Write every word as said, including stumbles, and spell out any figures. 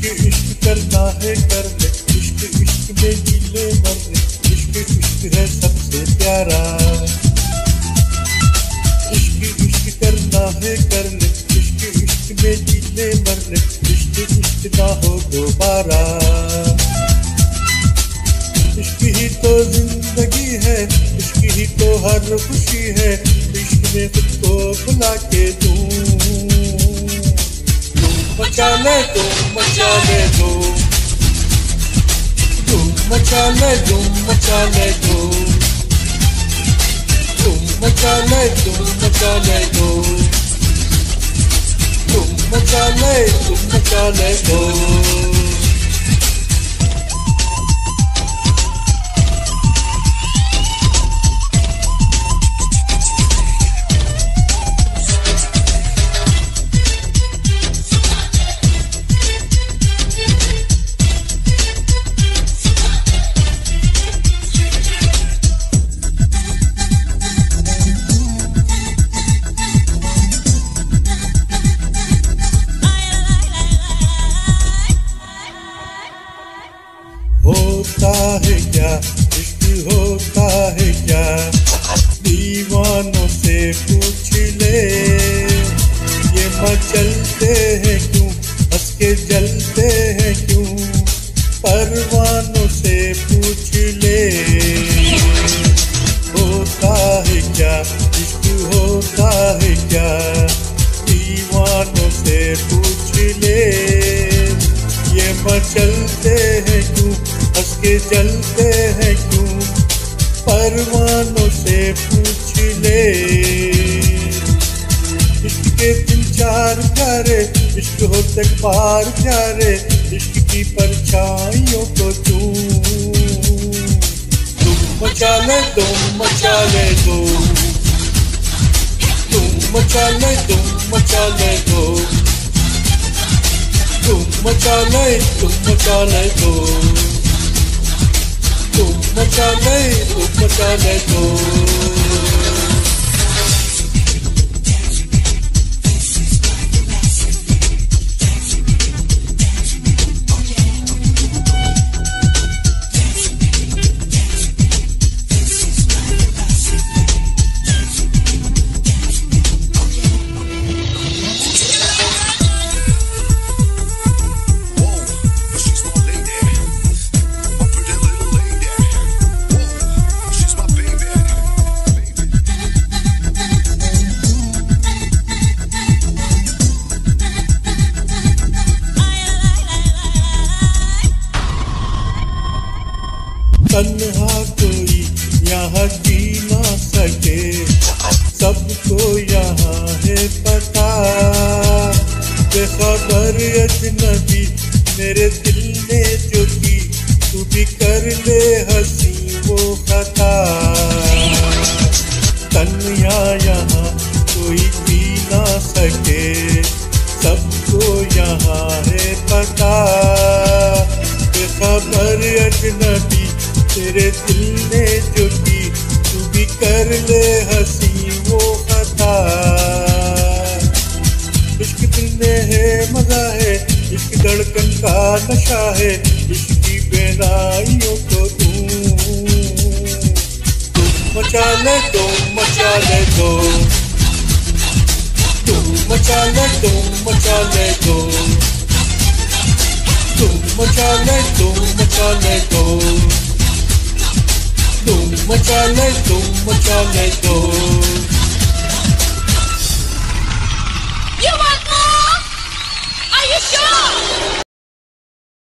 इश्क इश्क करना है कर ले, इश्क इश्क में जीले मरने, इश्क इश्क है सबसे प्यारा। इश्क इश्क करना है कर ले, इश्क इश्क में जीले मरने, इश्क इश्क ना हो दोबारा। इश्क ही तो जिंदगी है, इश्क ही तो हर खुशी है, इश्क में खुद को बुला के दूं। मचा ले धूम मचा ले धूम, धूम मचा ले धूम मचा ले धूम, धूम मचा ले धूम मचा ले धूम, धूम मचा ले धूम मचा ले धूम। होता है क्या इश्क होता है क्या, दीवानों से पूछ ले। ये मचलते हैं क्यों, हंस के जलते हैं क्यों, परवानों से पूछ ले। होता है क्या इश्क होता है क्या, दीवानों से पूछ ले। ये मचलते हैं क्यों, हंस के जलते हैं क्यों, परवानों से पूछ ले। इश्क के तीन चार प्यारे, इश्क होते पार प्यारे, इश्क की परछाइयों को चूम। तुम मचा ले तुम मचा ले दो, तुम मचा ले तुम मचा ले दो, तुम मचा ले तुम मचा ले दो, तुम मचा ले तुम मचा ले दो। तन्हा कोई यहाँ जी ना सके, सबको यहाँ है पता। बेखबर अजनबी मेरे दिल ने जो की, तू भी कर ले हंसी वो खता। तन्हा यहाँ कोई जी ना सके, सबको यहाँ है पता। बेखबर अजनबी तेरे दिल ने जो की, तू भी कर ले हंसी वो खता। इश्क दिल में है मजा है, इश्क धड़कन का नशा है, इश्क की बेनाइयों को तू तुम मचा ले तुम मचा ले दो, तुम मचा ले तुम मचा ले दो, तुम मचा ले तुम मचा ले दो, तुम मचा ले तुम मचा ले दो।